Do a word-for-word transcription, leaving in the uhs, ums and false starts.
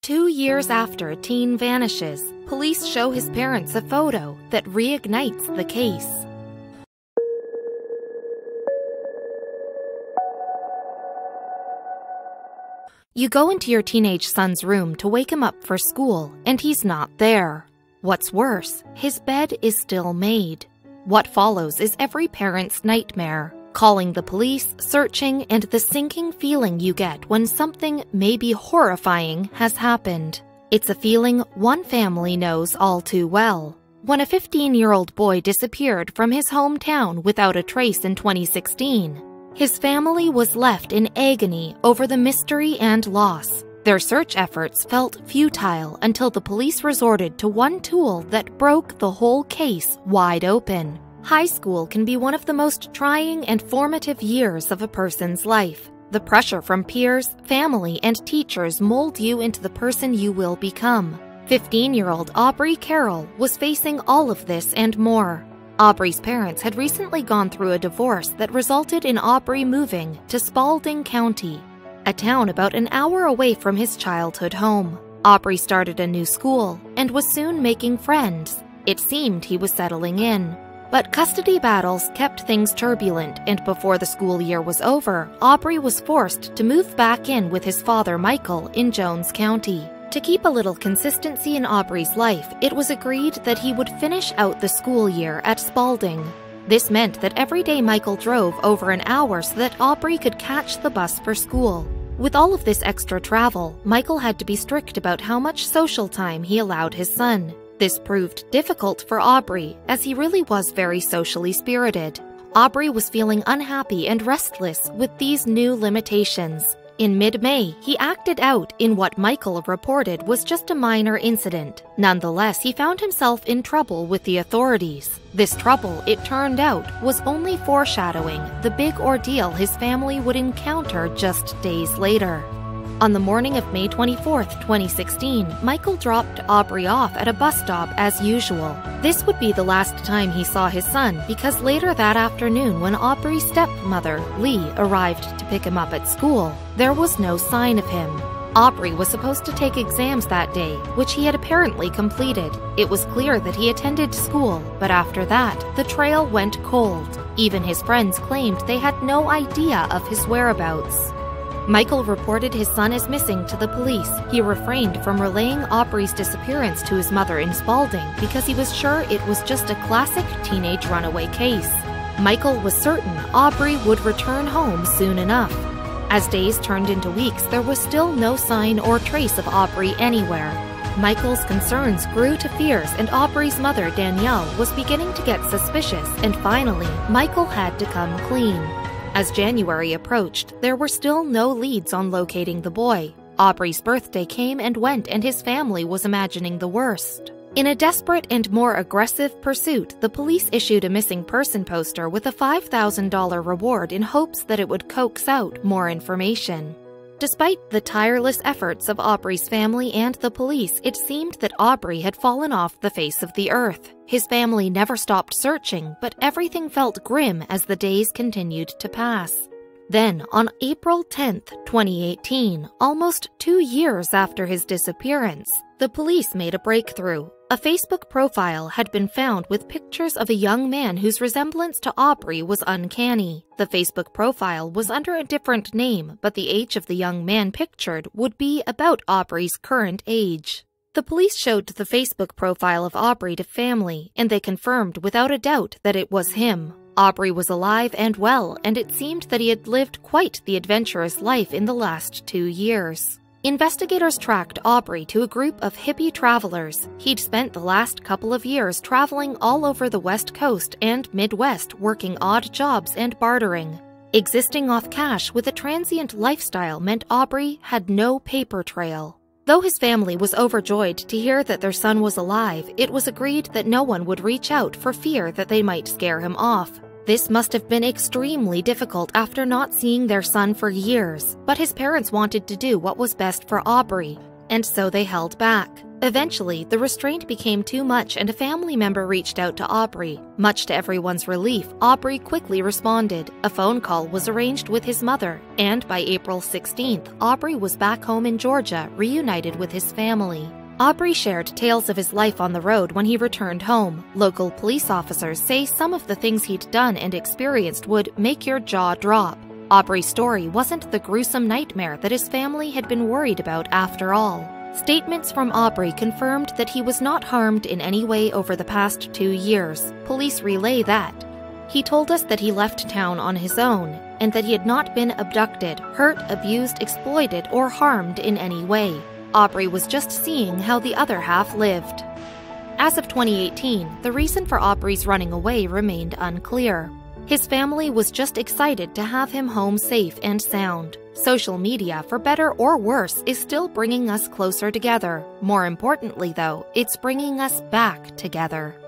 two years after a teen vanishes, police show his parents a photo that reignites the case. You go into your teenage son's room to wake him up for school, and he's not there. What's worse, his bed is still made. What follows is every parent's nightmare. Calling the police, searching, and the sinking feeling you get when something maybe horrifying has happened. It's a feeling one family knows all too well. When a fifteen-year-old boy disappeared from his hometown without a trace in twenty sixteen, his family was left in agony over the mystery and loss. Their search efforts felt futile until the police resorted to one tool that broke the whole case wide open. High school can be one of the most trying and formative years of a person's life. The pressure from peers, family, and teachers mold you into the person you will become. fifteen-year-old Aubrey Carroll was facing all of this and more. Aubrey's parents had recently gone through a divorce that resulted in Aubrey moving to Spalding County, a town about an hour away from his childhood home. Aubrey started a new school and was soon making friends. It seemed he was settling in. But custody battles kept things turbulent, and before the school year was over, Aubrey was forced to move back in with his father Michael in Jones County. To keep a little consistency in Aubrey's life, it was agreed that he would finish out the school year at Spalding. This meant that every day Michael drove over an hour so that Aubrey could catch the bus for school. With all of this extra travel, Michael had to be strict about how much social time he allowed his son. This proved difficult for Aubrey, as he really was very socially spirited. Aubrey was feeling unhappy and restless with these new limitations. In mid-May, he acted out in what Michael reported was just a minor incident. Nonetheless, he found himself in trouble with the authorities. This trouble, it turned out, was only foreshadowing the big ordeal his family would encounter just days later. On the morning of May twenty-fourth, twenty sixteen, Michael dropped Aubrey off at a bus stop as usual. This would be the last time he saw his son, because later that afternoon, when Aubrey's stepmother, Lee, arrived to pick him up at school, there was no sign of him. Aubrey was supposed to take exams that day, which he had apparently completed. It was clear that he attended school, but after that, the trail went cold. Even his friends claimed they had no idea of his whereabouts. Michael reported his son as missing to the police. He refrained from relaying Aubrey's disappearance to his mother in Spalding because he was sure it was just a classic teenage runaway case. Michael was certain Aubrey would return home soon enough. As days turned into weeks, there was still no sign or trace of Aubrey anywhere. Michael's concerns grew to fears, and Aubrey's mother, Danielle, was beginning to get suspicious, and finally, Michael had to come clean. As January approached, there were still no leads on locating the boy. Aubrey's birthday came and went, and his family was imagining the worst. In a desperate and more aggressive pursuit, the police issued a missing person poster with a five thousand dollar reward in hopes that it would coax out more information. Despite the tireless efforts of Aubrey's family and the police, it seemed that Aubrey had fallen off the face of the earth. His family never stopped searching, but everything felt grim as the days continued to pass. Then, on April tenth, twenty eighteen, almost two years after his disappearance, the police made a breakthrough. A Facebook profile had been found with pictures of a young man whose resemblance to Aubrey was uncanny. The Facebook profile was under a different name, but the age of the young man pictured would be about Aubrey's current age. The police showed the Facebook profile of Aubrey to family, and they confirmed without a doubt that it was him. Aubrey was alive and well, and it seemed that he had lived quite the adventurous life in the last two years. Investigators tracked Aubrey to a group of hippie travelers. He'd spent the last couple of years traveling all over the West Coast and Midwest, working odd jobs and bartering. Existing off cash with a transient lifestyle meant Aubrey had no paper trail. Though his family was overjoyed to hear that their son was alive, it was agreed that no one would reach out for fear that they might scare him off. This must have been extremely difficult after not seeing their son for years, but his parents wanted to do what was best for Aubrey, and so they held back. Eventually, the restraint became too much and a family member reached out to Aubrey. Much to everyone's relief, Aubrey quickly responded. A phone call was arranged with his mother, and by April sixteenth, Aubrey was back home in Georgia, reunited with his family. Aubrey shared tales of his life on the road when he returned home. Local police officers say some of the things he'd done and experienced would make your jaw drop. Aubrey's story wasn't the gruesome nightmare that his family had been worried about after all. Statements from Aubrey confirmed that he was not harmed in any way over the past two years. Police relay that. He told us that he left town on his own, and that he had not been abducted, hurt, abused, exploited, or harmed in any way. Aubrey was just seeing how the other half lived. As of twenty eighteen, the reason for Aubrey's running away remained unclear. His family was just excited to have him home safe and sound. Social media, for better or worse, is still bringing us closer together. More importantly, though, it's bringing us back together.